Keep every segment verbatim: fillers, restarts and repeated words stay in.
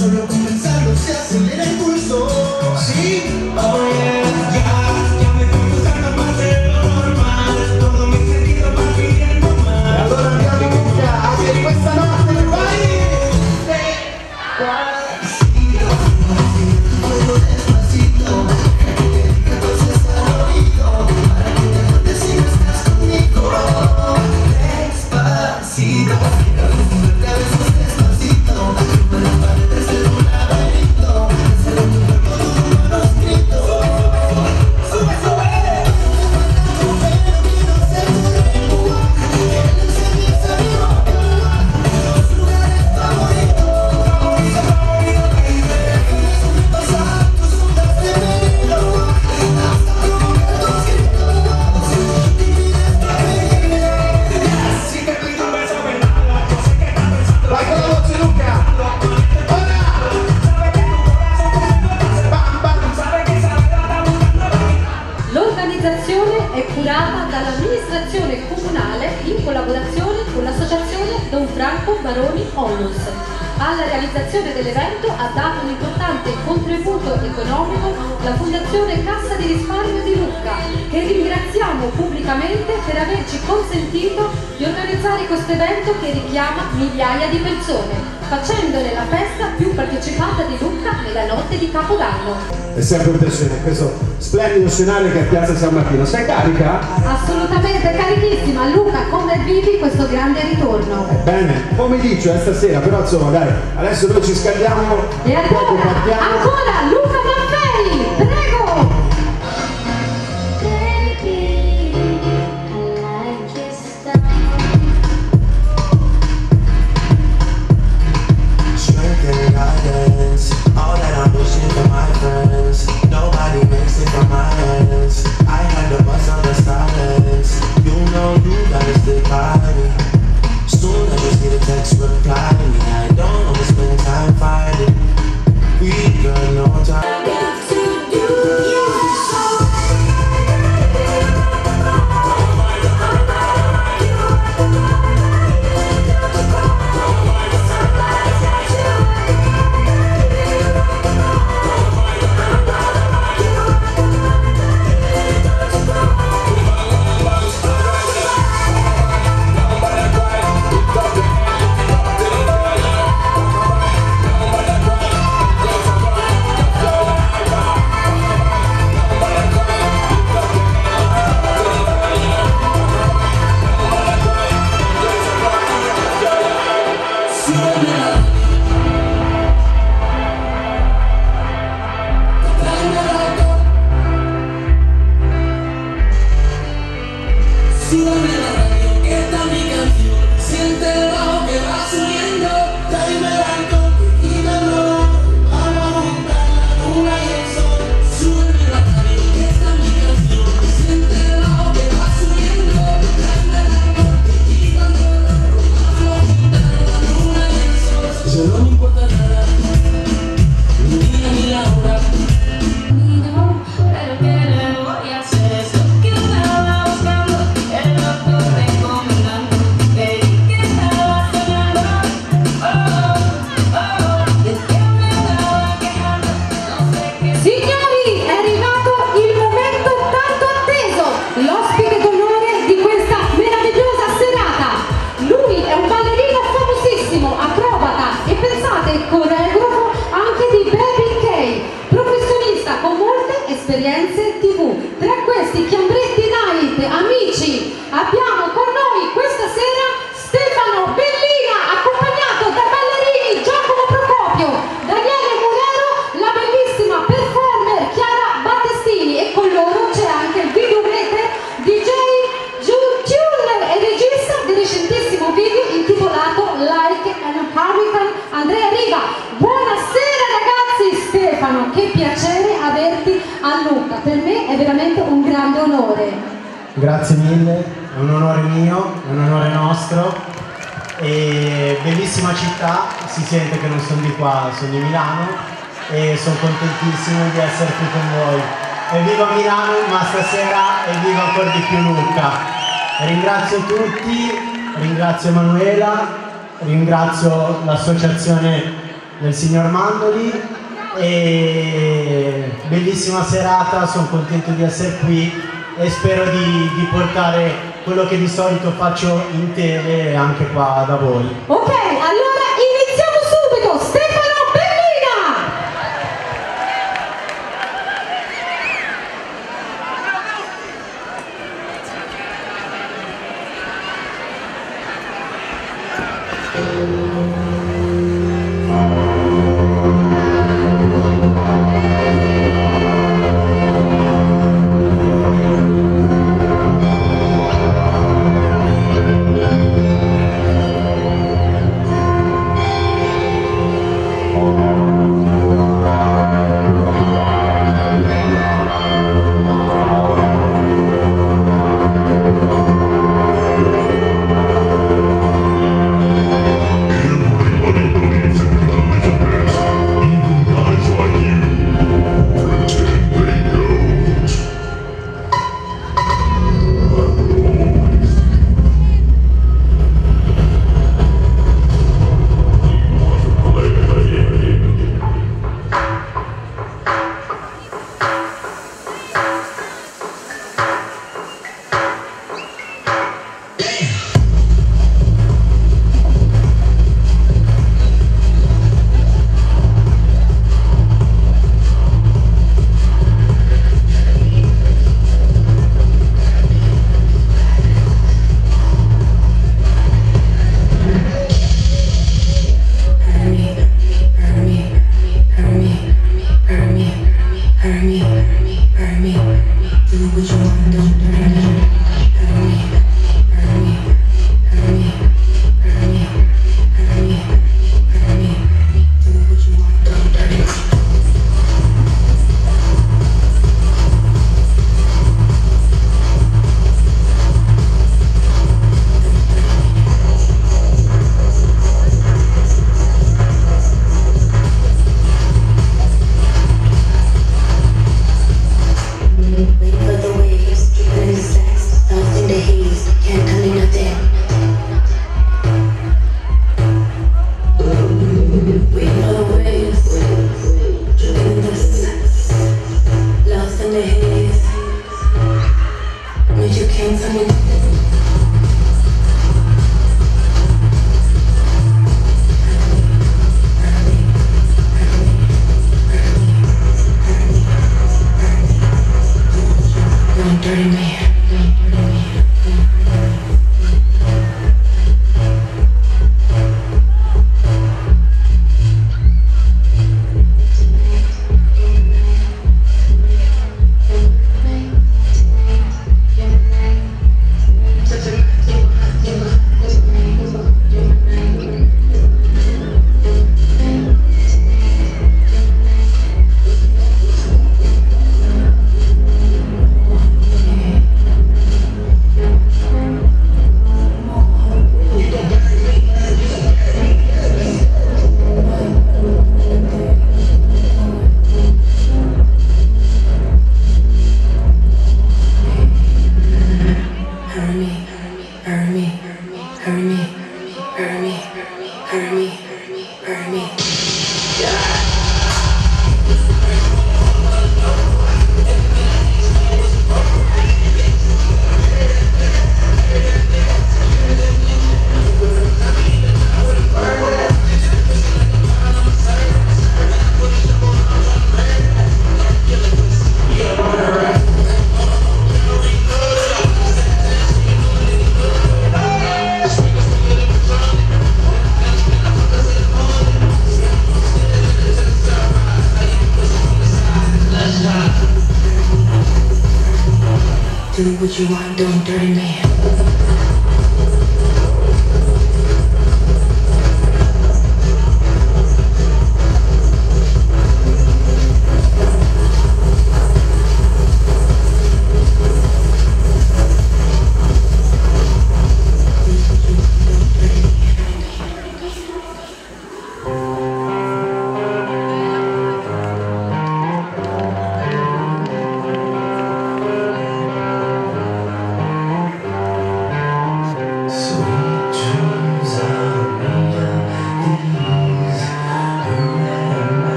solo con pensarlo se acelera il pulso. Sí, oh yeah, ya, ya me estoy gustando más de lo normal. Todo mi sentido va pidiendo más. E allora andiamo Luca, anche questa notte vai. Despacito, despacito, que diga cosas al oído, para que te acuerdes si no estás conmigo. Despacito, quiero desnudarte a besos despacito, como las paredes de un laberinto, hacer en tu cuerpo tu manuscrito. Sube, sube. Pero quiero ser tu lenguaje, que le enseñes a mi boca los lugares favoritos, favoritos, favoritos, baby. Juntos a tus ondas de pelo, hasta provocar tus gritos. Divides tu alegría. Si te pido un beso, ¿verdad? Yo sé que estás pensando. Vai con la voce, Luca. Ora. Sabe que tu corazón bam bam. Sabe que esa vela está buscando. L'organizzazione è curata dall'amministrazione comunale in collaborazione con l'associazione Don Franco Baroni Onlus. Alla realizzazione dell'evento ha dato un importante contributo economico la Fondazione Cassa di Risparmio di Lucca, che ringraziamo pubblicamente per averci consentito di organizzare questo evento che richiama migliaia di persone, facendone la festa più partecipata di Lucca nella notte di Capodanno. È sempre un piacere, questo splendido scenario che è Piazza San Martino. Sei carica? Assolutamente carichissima. Luca, come vivi questo grande ritorno? Bene, come dice stasera, però insomma dai, adesso noi ci scaldiamo E poco ancora, partiamo. ancora Luca Maffei, prego! Strength and guidance, all that I'm wishing for my friends. Nobody makes it from my hands. I had to bust on the silence. You know you gotta stick by me. Soon as you see the text, reply me. I don't wanna spend time fighting. We got no time. Abbiamo con noi questa sera Stefano Bellina, accompagnato da ballerini Giacomo Procopio, Daniele Morero, la bellissima performer Chiara Battestini, e con loro c'è anche il videomaker D J Tune e regista del recentissimo video intitolato Like an Hurricane, Andrea Riva. Buonasera ragazzi. Stefano, che piacere averti a Lucca, per me è veramente un grande onore. Grazie mille, è un onore mio, è un onore nostro, e bellissima città, si sente che non sono di qua, sono di Milano e sono contentissimo di essere qui con voi. Evviva Milano, ma stasera evviva ancora di più Lucca. Ringrazio tutti, ringrazio Emanuela, ringrazio l'associazione nel signor Mandoli. E bellissima serata, sono contento di essere qui e spero di, di portare quello che di solito faccio in tele anche qua da voi. Ok, allora iniziamo subito. Stefano Bellina! Do what you want, don't dirty me.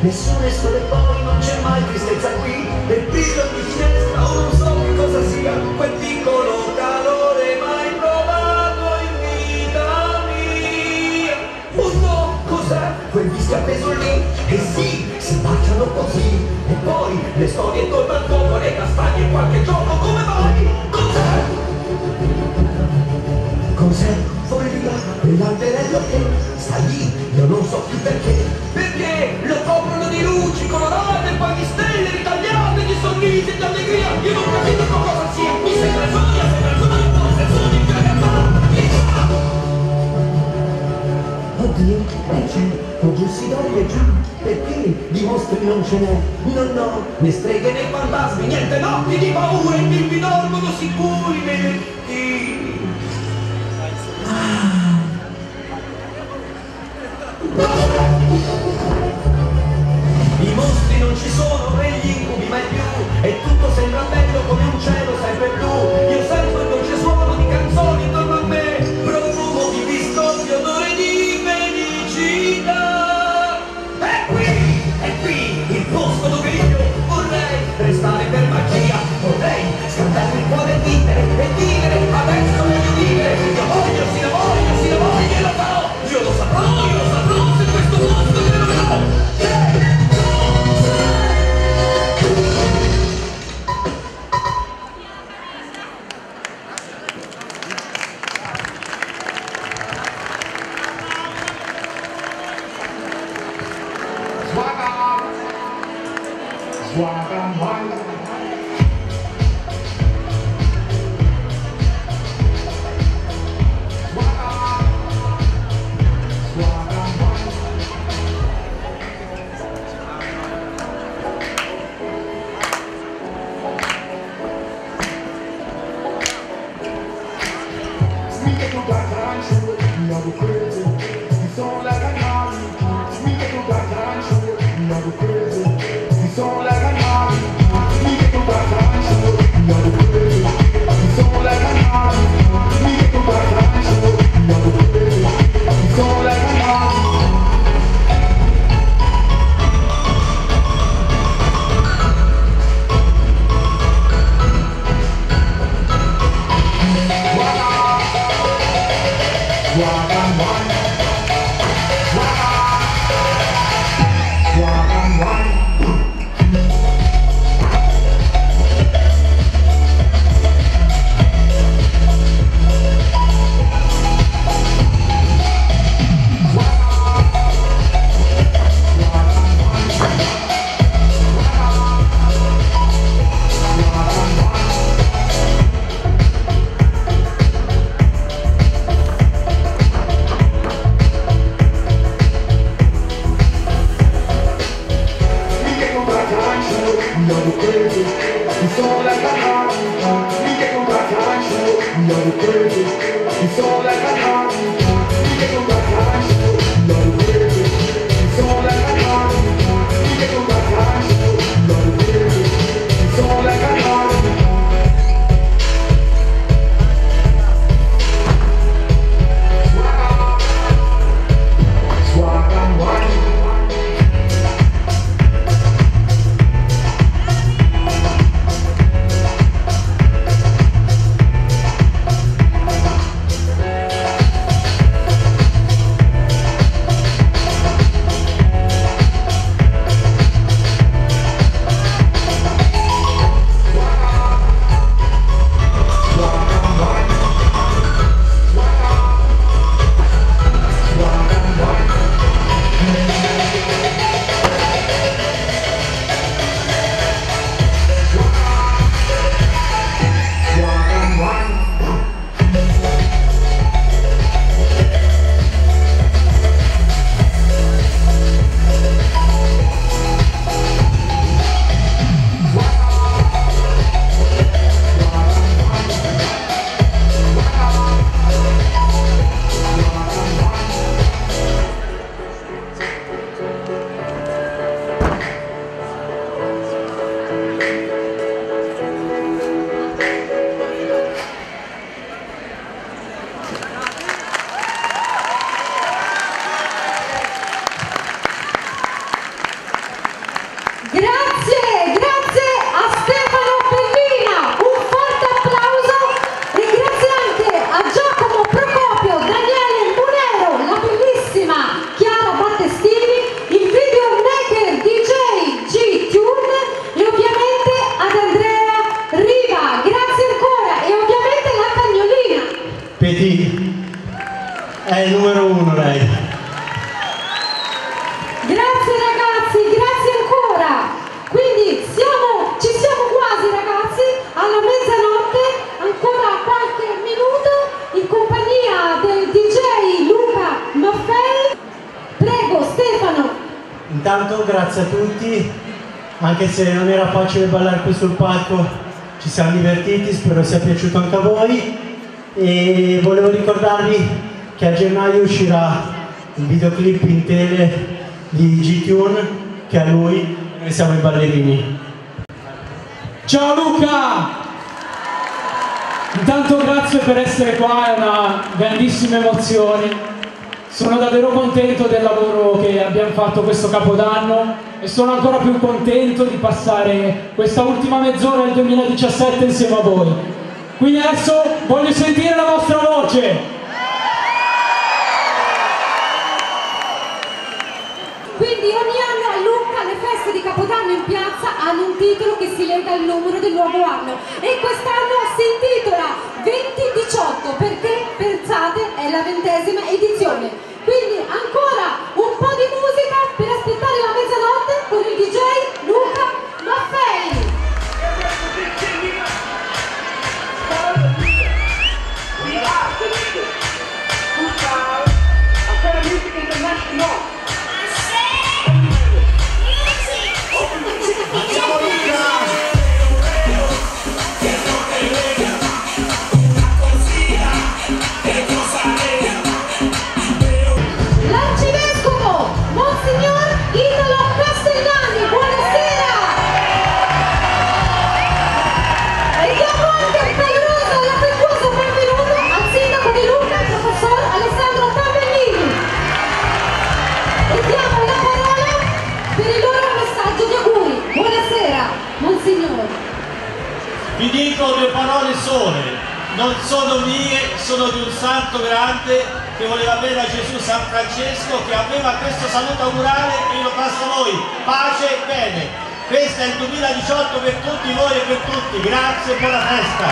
Nessuna storia e poi non c'è mai tristezza qui. E brilla di finestra o non so che cosa sia quel piccolo calore mai provato in vita mia. Oh no, cos'è quel disco appeso lì? E sì, si baciano così. E poi le storie tornano al fuoco, le castagne e qualche gioco. Come mai? Cos'è? Cos'è? Fuori di là, quell'alberello che sta lì, io non so più perché. Perché lo coprono di luci colorate, e poi di stelle ritagliate, di sorrisi e di allegria. Io non capisco cosa sia, mi sembra gioia, sembra gioia, forse sono in realtà. Oddio, e c'è, oggi si dorme già. Perché di mostri non ce n'è? No, no, né streghe né fantasmi, niente notti di paura, i bimbi dormono sicuri nei lettini. I mostri non ci sono e gli incubi mai più. E tutto sembra bello come un cielo sempre blu. Io sento il dolce suono di canzoni intorno a me, profumo di biscotti, odore di felicità. È qui, è qui, il posto dove io vorrei restare per magia. Vorrei scaldare il cuore e vivere, e vivere, adesso voglio vivere. Io voglio, sì la voglio, sì la voglio e lo farò. Io lo saprò, io lo saprò se questo posto me lo darò. Vedi, è il numero uno lei. Grazie ragazzi, grazie ancora. Quindi siamo, ci siamo quasi ragazzi, alla mezzanotte, ancora qualche minuto in compagnia del D J Luca Maffei. Prego Stefano. Intanto grazie a tutti, anche se non era facile ballare qui sul palco, ci siamo divertiti, spero sia piaciuto anche a voi. E volevo ricordarvi che a gennaio uscirà il videoclip in tele di G-Tune, che a lui noi siamo i ballerini. Ciao Luca! Intanto grazie per essere qua, è una grandissima emozione. Sono davvero contento del lavoro che abbiamo fatto questo Capodanno e sono ancora più contento di passare questa ultima mezz'ora del duemiladiciassette insieme a voi. Quindi adesso voglio sentire la vostra voce! Quindi ogni anno a Lucca le feste di Capodanno in piazza hanno un titolo che si lega al numero del nuovo anno e quest'anno si intitola venti diciotto perché, pensate, è la ventesima edizione. Quindi ancora un po' di musica per aspettare la mezzanotte con il D J Luca Maffei. L'arcivescovo Monsignor Italo Castellani, buonasera! E diamo anche un caloroso e affettuoso benvenuto al sindaco di Lucca, il professor Alessandro Tabellini. E diamo la parola per il loro messaggio di auguri. Buonasera, Monsignor. Vi dico due parole sole, non sono mie, sono di un santo grande che voleva bene a Gesù, San Francesco, che aveva questo saluto augurale e io lo passo a voi, pace e bene. Questo è il duemiladiciotto per tutti voi e per tutti, grazie e buona festa.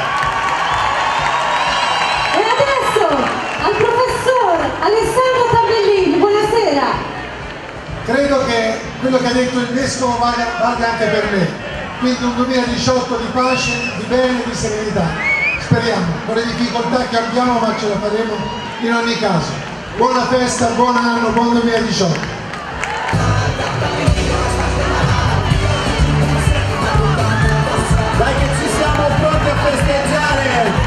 E adesso al professor Alessandro Tabellini, buonasera. Credo che quello che ha detto il vescovo valga, valga anche per me, quindi un duemiladiciotto di pace, di bene, di serenità. Speriamo, con le difficoltà che abbiamo, ma ce la faremo in ogni caso. Buona festa, buon anno, buon duemiladiciotto. Dai che ci siamo pronti a festeggiare!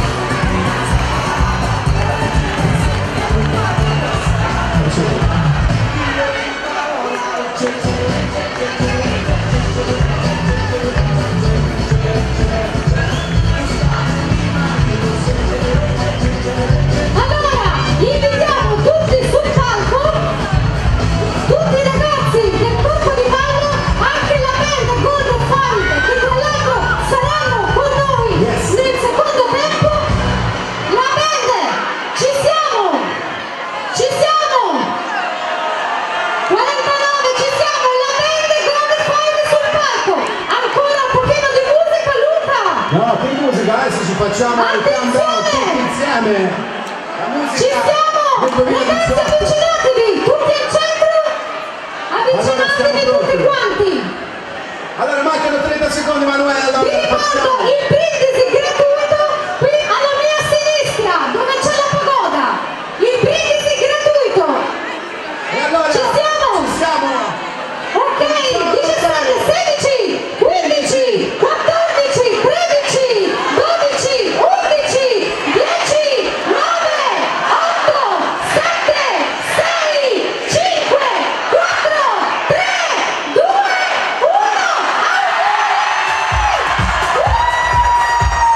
Allora, invitiamo tutti sul palco, tutti i ragazzi del corpo di ballo, anche la band Golden Five, che tra l'altro saranno con noi nel secondo tempo. La band, ci siamo, ci siamo, quarantanove ci siamo, la band Golden Five sul palco, ancora un pochino di musica Luca. No, che musica, adesso ci facciamo il countdown tutti insieme. La musica Ci siamo! del Ragazzi, duemiladiciotto. avvicinatevi! Tutti al centro! Avvicinatevi siamo tutti pronti. quanti! Allora mancano trenta secondi, Manuela. Vi Allora ricordo facciamo. il brindisi gratuito qui alla mia sinistra, dove c'è la pagoda! Il brindisi gratuito! E allora Ci siamo? Ci siamo. Ok, diciassette, sedici, quindici, quattordici, tredici, dodici, undici, dieci, nove, otto, sette, sei, cinque, quattro, tre, due, uno.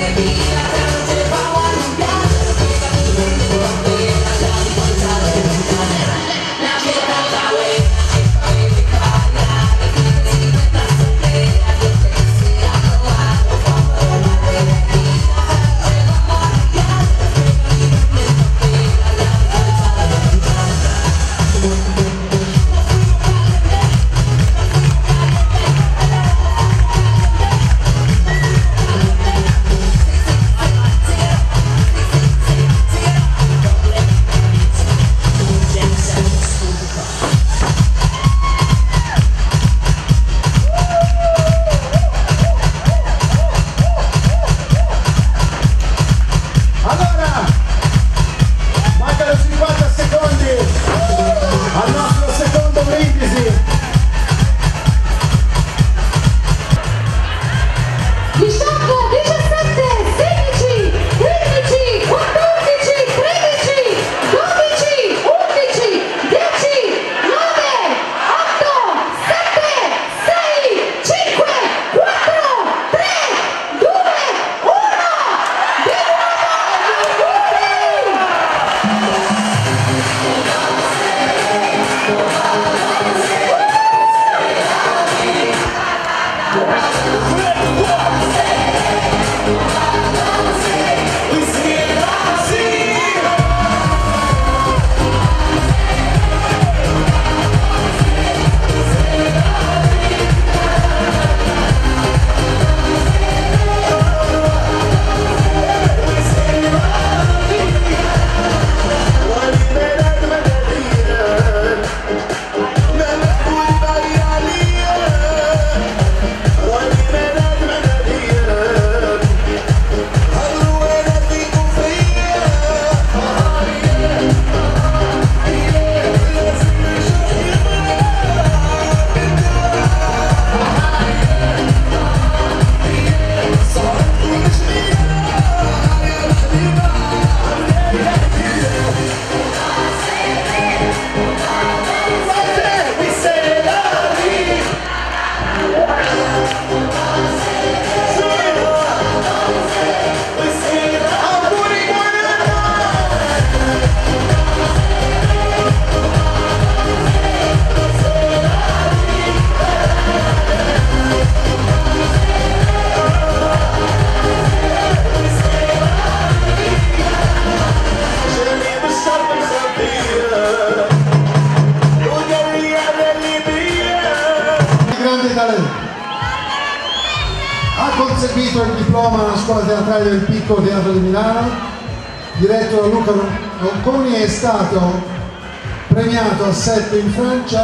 conseguito il diploma alla Scuola Teatrale del Piccolo Teatro di Milano, diretto da Luca Ronconi, è stato premiato a Sète in Francia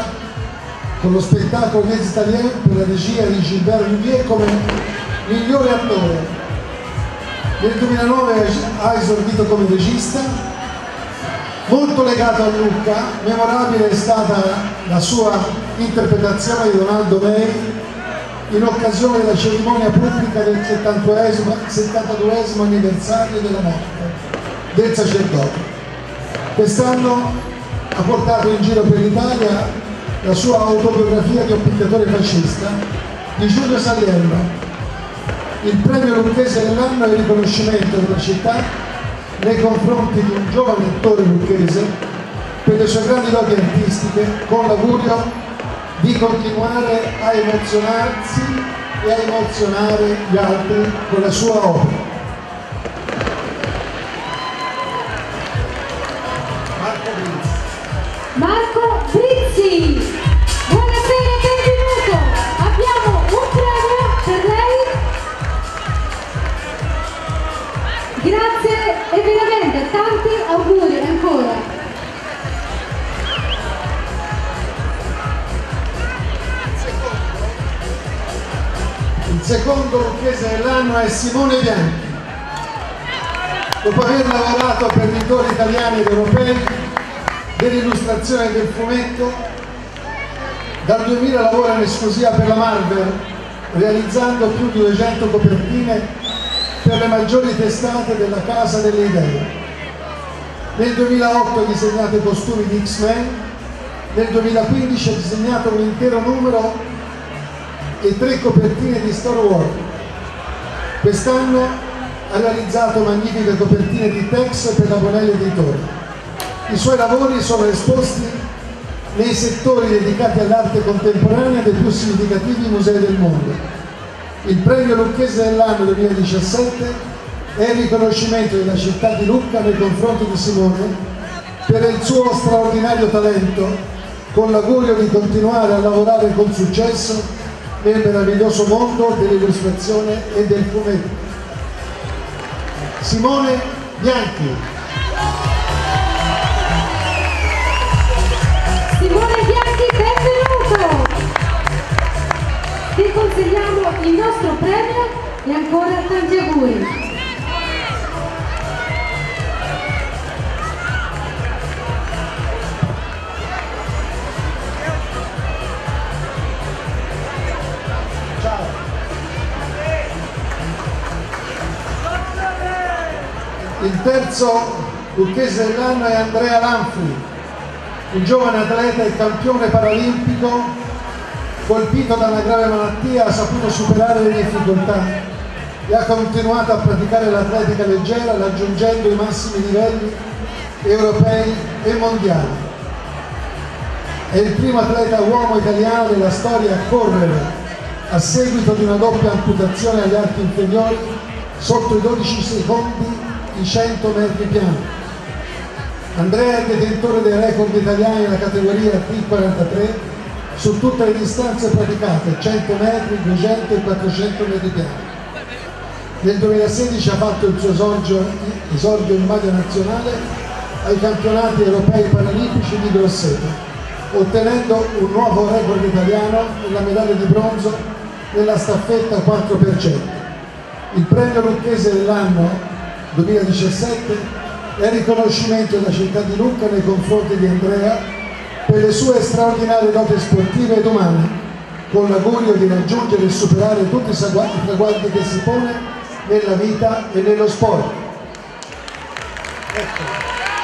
con lo spettacolo Les Italiens per la regia di Gilbert Louvier come migliore attore. Nel duemilanove ha esordito come regista, molto legato a Lucca. Memorabile è stata la sua interpretazione di Donaldo May in occasione della cerimonia pubblica del settantaduesimo anniversario della morte del sacerdote. Quest'anno ha portato in giro per l'Italia la sua autobiografia di un pittatore fascista di Giulio Saliello. Il premio lucchese dell'anno è il riconoscimento della città nei confronti di un giovane attore lucchese per le sue grandi doti artistiche, con l'augurio di continuare a emozionarsi e a emozionare gli altri con la sua opera. Marco Brizzi. Marco Brizzi, buonasera e benvenuto. Abbiamo un premio per lei. Grazie e veramente tanti auguri ancora. Il secondo lucchese dell'anno è Simone Bianchi. Dopo aver lavorato per editori italiani ed europei dell'illustrazione del fumetto, dal duemila lavora in esclusiva per la Marvel, realizzando più di duecento copertine per le maggiori testate della Casa delle Idee. Nel duemilaotto ha disegnato i costumi di X-Men, nel duemilaquindici ha disegnato un intero numero e tre copertine di Star Wars. Quest'anno ha realizzato magnifiche copertine di Tex per la Bonelli Editore. I suoi lavori sono esposti nei settori dedicati all'arte contemporanea dei più significativi musei del mondo. Il premio Lucchese dell'anno duemiladiciassette è il riconoscimento della città di Lucca nei confronti di Simone per il suo straordinario talento, con l'augurio di continuare a lavorare con successo nel meraviglioso mondo dell'illustrazione e del fumetto. Simone Bianchi. Simone Bianchi, benvenuto! Ti consegniamo il nostro premio e ancora tanti auguri. Il terzo lucchese dell'anno è Andrea Lanfri, un giovane atleta e campione paralimpico colpito da una grave malattia, ha saputo superare le difficoltà e ha continuato a praticare l'atletica leggera raggiungendo i massimi livelli europei e mondiali. È il primo atleta uomo italiano della storia a correre a seguito di una doppia amputazione agli arti inferiori sotto i dodici secondi i cento metri piani. Andrea è detentore dei record italiani nella categoria T quarantatré su tutte le distanze praticate, cento metri, duecento e quattrocento metri piani. Nel duemilasedici ha fatto il suo esordio, esordio in maglia nazionale ai campionati europei paralimpici di Grosseto, ottenendo un nuovo record italiano e la medaglia di bronzo nella staffetta quattro per cento. Il premio lucchese dell'anno duemiladiciassette è il riconoscimento della città di Lucca nei confronti di Andrea per le sue straordinarie doti sportive ed umane, con l'augurio di raggiungere e superare tutti i traguardi che si pone nella vita e nello sport. Ecco.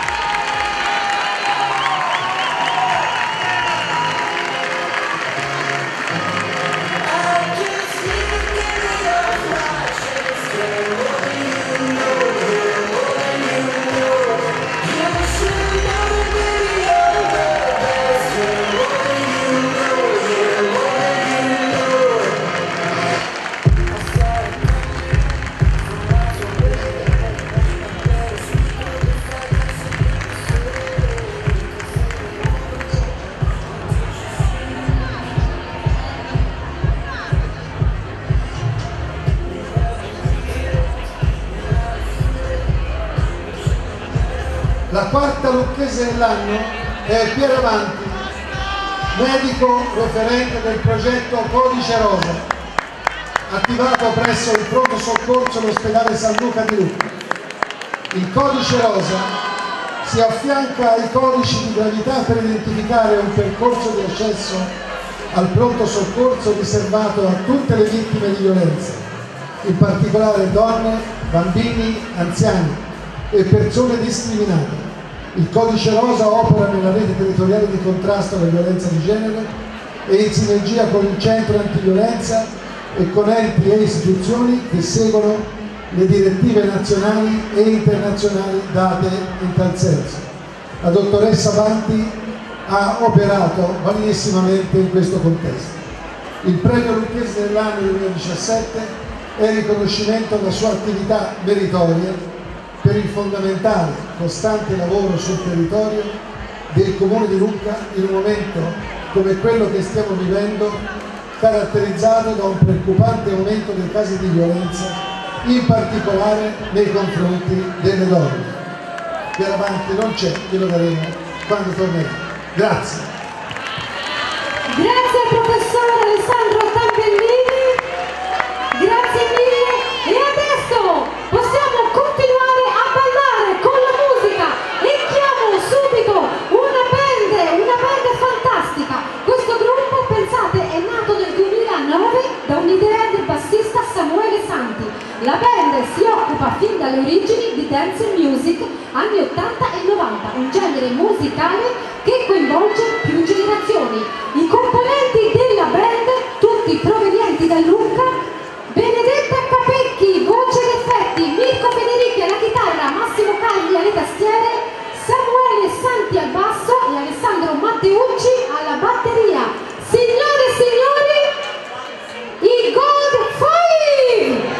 La quarta lucchese dell'anno è Piero Avanti, medico referente del progetto Codice Rosa, attivato presso il pronto soccorso all'ospedale San Luca di Lucca. Il Codice Rosa si affianca ai codici di gravità per identificare un percorso di accesso al pronto soccorso riservato a tutte le vittime di violenza, in particolare donne, bambini, anziani e persone discriminate. Il Codice Rosa opera nella rete territoriale di contrasto alla violenza di genere e in sinergia con il Centro Antiviolenza e con enti e istituzioni che seguono le direttive nazionali e internazionali date in tal senso. La dottoressa Avanti ha operato valiosamente in questo contesto. Il premio lucchese dell'anno duemiladiciassette è il riconoscimento alla sua attività meritoria per il fondamentale, costante lavoro sul territorio del Comune di Lucca in un momento come quello che stiamo vivendo, caratterizzato da un preoccupante aumento dei casi di violenza, in particolare nei confronti delle donne. Piero Avanti non c'è, glielo daremo quando tornerà. Grazie. Grazie al professor Alessandro Tampellini, grazie mille e adesso possiamo continuare a ballare con la musica e chiamo subito una band, una band fantastica. Questo gruppo, pensate, è nato nel duemilanove da un'idea del bassista Samuele Santi. La band si occupa fin dalle origini di dance music anni ottanta e novanta, un genere musicale che coinvolge più generazioni. I componenti della band, tutti provenienti da Lucca: Benedetta Capecchi, voce ed effetti, Mirko Matteucci alla batteria. Signore e signori, i God Five!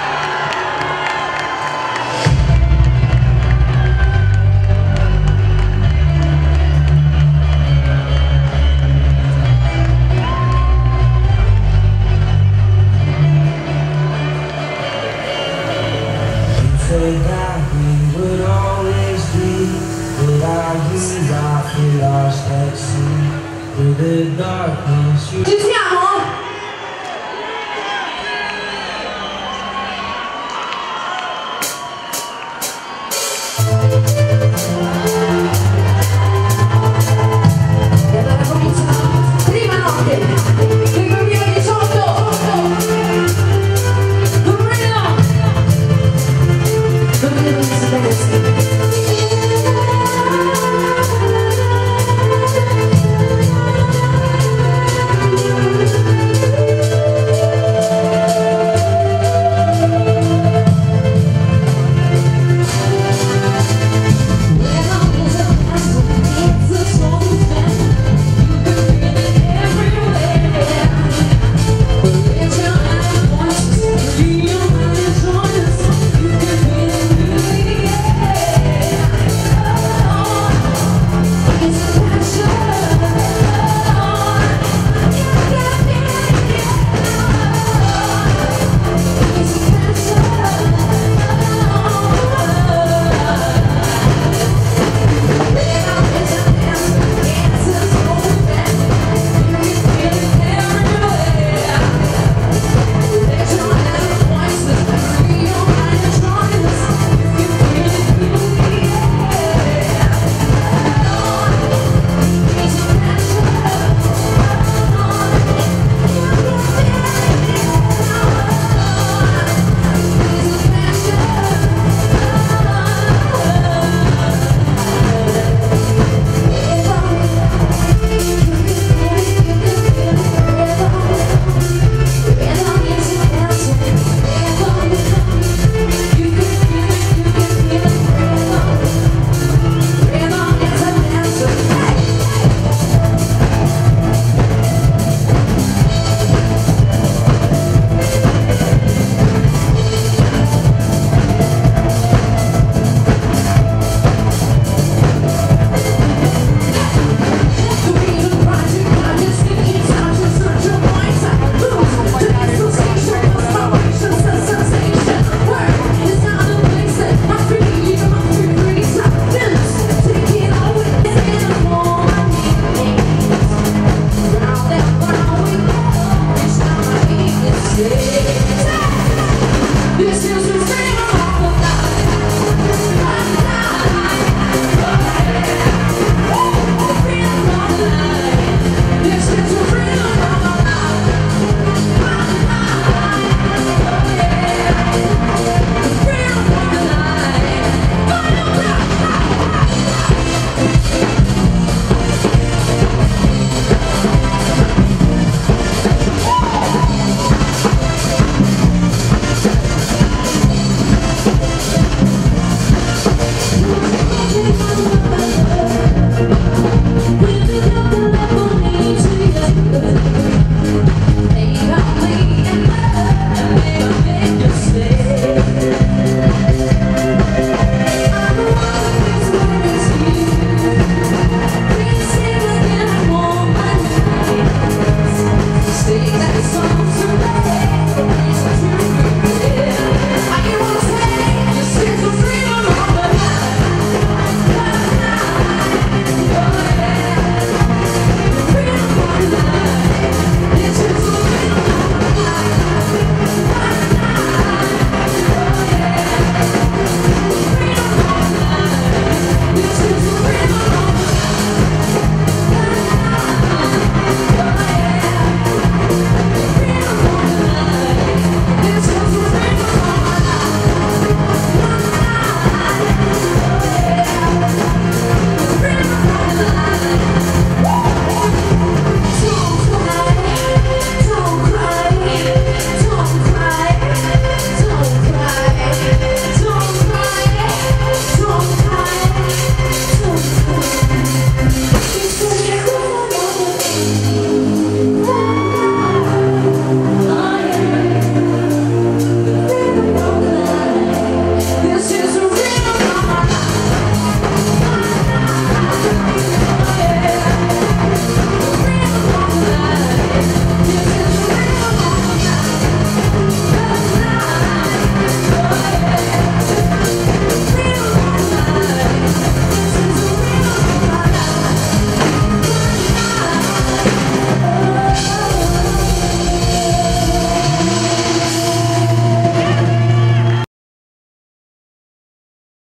That we would always be, but our years are feel lost at sea. Through the darkness you... Ci siamo? Thank you.